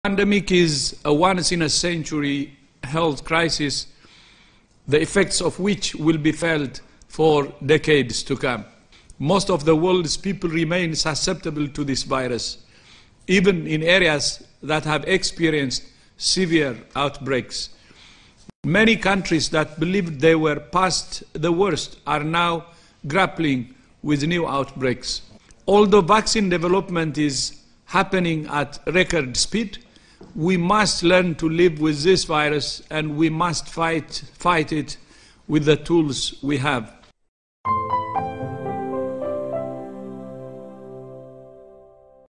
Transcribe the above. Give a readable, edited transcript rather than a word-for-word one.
Pandemic is a once-in-a-century health crisis, the effects of which will be felt for decades to come. Most of the world's people remain susceptible to this virus, even in areas that have experienced severe outbreaks. Many countries that believed they were past the worst are now grappling with new outbreaks. Although vaccine development is happening at record speed, we must learn to live with this virus, and we must fight it with the tools we have.